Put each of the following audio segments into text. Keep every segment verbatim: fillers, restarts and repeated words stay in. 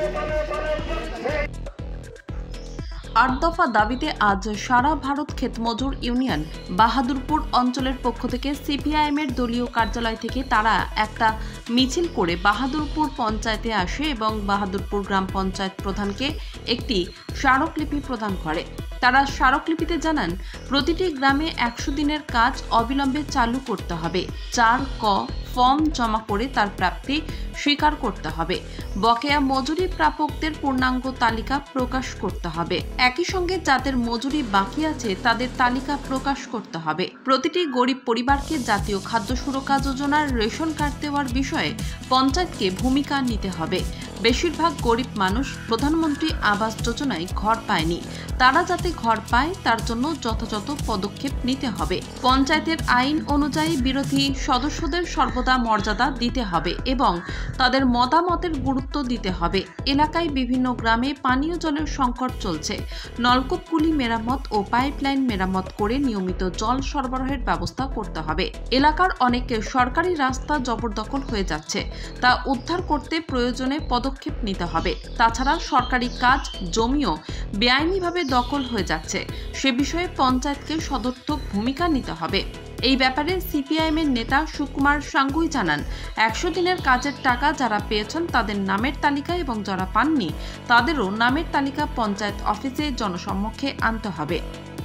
আট দফা দাবিতে আজ সারা ভারত ক্ষেতমজুর ইউনিয়ন বাহাদুরপুর অঞ্চলের পক্ষ থেকে সিপিআইএম এর দলীয় কার্যালয় থেকে তারা একটা মিছিল করে বাহাদুরপুর পঞ্চায়েতে আসে এবং বাহাদুরপুর গ্রাম পঞ্চায়েত প্রধানকে একটি স্মারকলিপি প্রদান করে। তারা স্মারকলিপিতে জানান, প্রতিটি গ্রামে একশো দিনের কাজ অবিলম্বে চালু করতে হবে। চার ক ফর্ম জমা করে তার প্রাপ্তি স্বীকার করতে হবে। বকেয়া মজুরি প্রাপকদের পূর্ণাঙ্গ তালিকা প্রকাশ করতে হবে। একই সঙ্গে যাদের মজুরি বাকি আছে তাদের তালিকা প্রকাশ করতে হবে। প্রতিটি গরিব পরিবারকে জাতীয় খাদ্য সুরক্ষা যোজনার রেশন কার্ড দেওয়ার বিষয়ে পঞ্চায়েতকে ভূমিকা নিতে হবে। বেশিরভাগ গরিব মানুষ প্রধানমন্ত্রী আবাস যোজনায় ঘর পায়নি, তারা যাতে ঘর পায় তার জন্য যথাযথ পদক্ষেপ নিতে হবে। পঞ্চায়েতের আইন অনুযায়ী বিরোধী সদস্যদের সর্বদা মর্যাদা দিতে হবে এবং তাদের মতামতের গুরুত্ব দিতে হবে। এলাকায় বিভিন্ন গ্রামে পানীয় জলের সংকট চলছে। নলকূপগুলি মেরামত ও পাইপলাইন মেরামত করে নিয়মিত জল সরবরাহের ব্যবস্থা করতে হবে। এলাকার অনেক সরকারি রাস্তা জবরদখল হয়ে যাচ্ছে, তা উদ্ধার করতে প্রয়োজনে পদক্ষেপ নিতে হবে। তাছাড়া সরকারি কাজ জমিও বেআইনিভাবে দখল হয়ে যাচ্ছে, সে বিষয়ে পঞ্চায়েতকে সদর্থক ভূমিকা নিতে হবে। এই ব্যাপারে সিপিআইএম এর নেতা সুকুমার সাঙ্গুই জানান, একশো দিনের কাজের টাকা যারা পেয়েছেন তাদের নামের তালিকা এবং যারা পাননি তাদেরও নামের তালিকা পঞ্চায়েত অফিসে জনসম্মুখে আনতে হবে।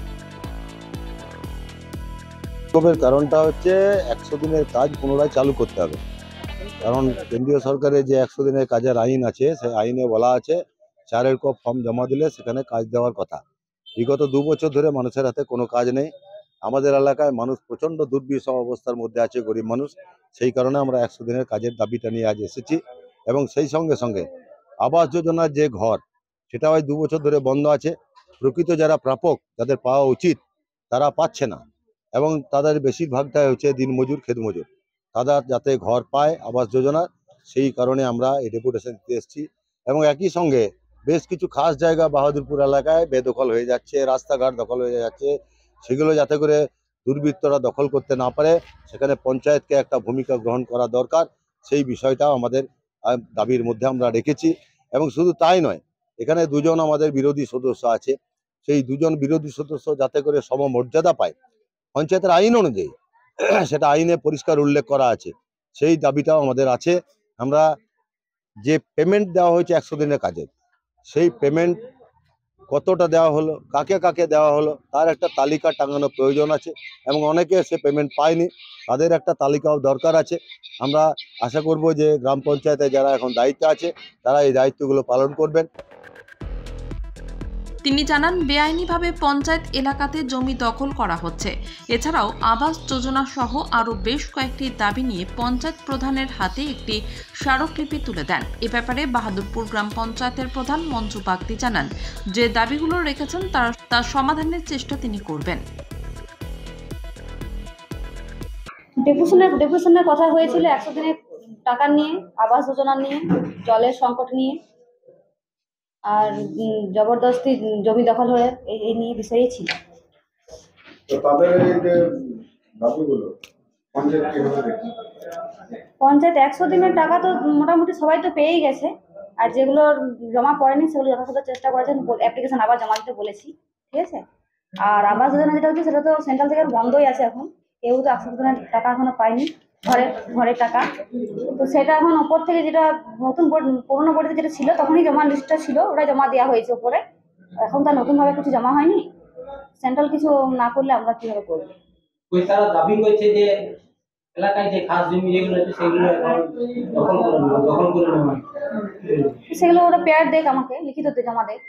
কারণটা হচ্ছে একশো দিনের কাজ পুনরায় চালু করতে হবে। কারণ কেন্দ্রীয় সরকারের যে একশো দিনের কাজের আইন আছে, সেই আইনে বলা আছে চারের ক ফর্ম জমা দিলে সেখানে কাজ দেওয়ার কথা। বিগত দু বছর ধরে মানুষের হাতে কোনো কাজ নেই। আমাদের এলাকায় মানুষ প্রচণ্ড দুর্বিষহ অবস্থার মধ্যে আছে, গরিব মানুষ। সেই কারণে আমরা একশো দিনের কাজের দাবিটা নিয়ে আজ এসেছি এবং সেই সঙ্গে সঙ্গে আবাস যোজনার যে ঘর, সেটা হয় দু বছর ধরে বন্ধ আছে। প্রকৃত যারা প্রাপক, যাদের পাওয়া উচিত, তারা পাচ্ছে না এবং তাদের বেশিরভাগটাই হচ্ছে দিনমজুর, ক্ষেতমজুর। তারা যাতে ঘর পায় আবাস যোজনা, সেই কারণে আমরা এই ডেপুটেশন দিতে এসেছি। এবং একই সঙ্গে বেশ কিছু খাস জায়গা বাহাদুরপুর এলাকায় বেদখল হয়ে যাচ্ছে, রাস্তাঘাট দখল হয়ে যাচ্ছে, সেগুলো যাতে করে দুর্বৃত্তরা দখল করতে না পারে, সেখানে পঞ্চায়েতকে একটা ভূমিকা গ্রহণ করা দরকার। সেই বিষয়টাও আমাদের দাবির মধ্যে আমরা রেখেছি। এবং শুধু তাই নয়, এখানে দুজন আমাদের বিরোধী সদস্য আছে, সেই দুজন বিরোধী সদস্য যাতে করে সমমর্যাদা পায় পঞ্চায়েতের আইন অনুযায়ী, সেটা আইনে পরিষ্কার উল্লেখ করা আছে, সেই দাবিটাও আমাদের আছে। আমরা যে পেমেন্ট দেওয়া হয়েছে একশো দিনের কাজে, সেই পেমেন্ট কতটা দেওয়া হলো, কাকে কাকে দেওয়া হলো, তার একটা তালিকা টাঙানো প্রয়োজন আছে এবং অনেকে সে পেমেন্ট পায়নি, তাদের একটা তালিকাও দরকার আছে। আমরা আশা করব যে গ্রাম পঞ্চায়েতে যারা এখন দায়িত্বে আছে তারা এই দায়িত্বগুলো পালন করবেন। তিনি জানান, বেআইনিভাবে পঞ্চায়েত এলাকাতে জমি দখল করা হচ্ছে। এছাড়াও আবাস যোজনা সহ আরও বেশ কয়েকটি দাবি নিয়ে পঞ্চায়েত প্রধানের হাতে একটি স্মারকলিপি তুলে দেন। এ ব্যাপারে বাহাদুরপুর গ্রাম পঞ্চায়েতের প্রধান মঞ্জু বাগদি জানান, যে দাবিগুলো রেখেছেন তার তার সমাধানের চেষ্টা তিনি করবেন। ডেপুটেশনের ডেপুটেশনের কথা হয়েছিল একশো দিনের টাকা নিয়ে, আবাস যোজনা নিয়ে, জলের সংকট নিয়ে, আর জবরদস্তি জমি দখল হয়ে এই নিয়ে বিষয়ই ছিল। পঞ্চায়েত একশো দিনের টাকা তো মোটামুটি সবাই তো পেয়েই গেছে, আর যেগুলো জমা পড়েনি সেগুলো যথাযথ চেষ্টা করেছেন, অ্যাপ্লিকেশন আবার জমা দিতে বলেছি, ঠিক আছে। আর আবাস যোজনা যেটা হচ্ছে সেটা তো সেন্ট্রাল থেকে বন্ধই আছে, এখন কেউ তো একশো দিনের টাকা এখনো পায়নি, ঘরে ঘরের টাকা। তো সেটা এখন ওপর থেকে যেটা নতুন পুরোনো বোর্ডে যেটা ছিল তখনই জমা লিস্টটা ছিল, ওটা জমা দেওয়া হয়েছে উপরে। এখন তার নতুনভাবে কিছু জমা হয়নি, সেন্ট্রাল কিছু না করলে আমরা কিভাবে করবো। তারা দাবি করছে যে এলাকায় যে খাস জমি যেগুলো আছে সেগুলো দখল করে দখল করে নেওয়া, সেগুলো ওরা পেয়ার দেখ, আমাকে লিখিত জমা দেয়।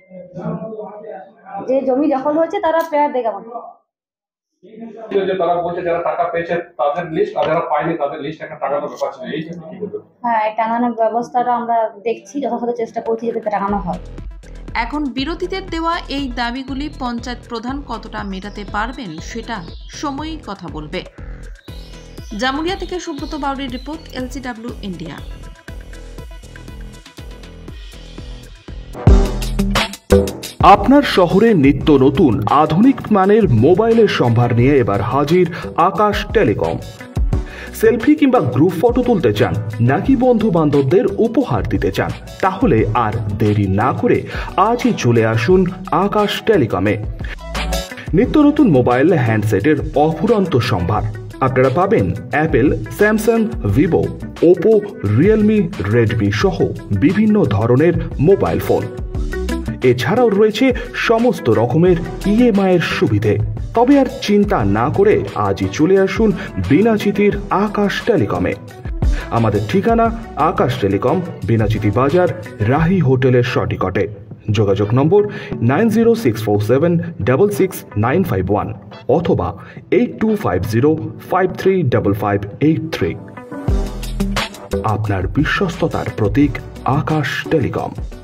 যে জমি দখল হয়েছে তারা পেয়ার দেখ আমাকে। তারা বলছে যারা টাকা পেয়েছে তাদের লিস্ট, আর যারা পায়নি তাদের লিস্ট একটা টাঙানোর ব্যাপার ছিল, এই জন্য কি বলবো? হ্যাঁ, এই টাঙানোর ব্যবস্থাটা আমরা দেখছি, যথাযথ চেষ্টা করছি যাতে টাঙানো হয়। এখন বিরোধীদের দেওয়া এই দাবিগুলি পঞ্চায়েত প্রধান কতটা মেটাতে পারবেন সেটা সময়ই কথা বলবে। জামুরিয়া থেকে সুব্রত বাউরির রিপোর্ট, এলসিডব্লিউ ইন্ডিয়া। আপনার শহরে নিত্য নতুন আধুনিক মানের মোবাইলের সম্ভার নিয়ে এবার হাজির আকাশ টেলিকম। সেলফি কিংবা গ্রুপ ফটো তুলতে চান নাকি বন্ধু বান্ধবদের উপহার দিতে চান, তাহলে আর দেরি না করে আজই চলে আসুন আকাশ টেলিকমে। নিত্য নতুন মোবাইল হ্যান্ডসেটের অফুরন্ত সম্ভার। আপনারা পাবেন Apple, Samsung, Vivo, Oppo, Realme, Redmi সহ বিভিন্ন ধরনের মোবাইল ফোন। এছাড়াও রয়েছে সমস্ত রকমের ইএমআই এর সুবিধে। তবে আর চিন্তা না করে আজই চলে আসুন বিনাচিতির আকাশ টেলিকমে। আমাদের ঠিকানা আকাশ টেলিকম, বিনাচিতি বাজার, রাহি হোটেলের সটিকটে। যোগাযোগ number nine zero six four seven double six nine five one অথবা eight two five zero five three double five eight three. আপনার বিশ্বস্ততার প্রতীক আকাশ টেলিকম।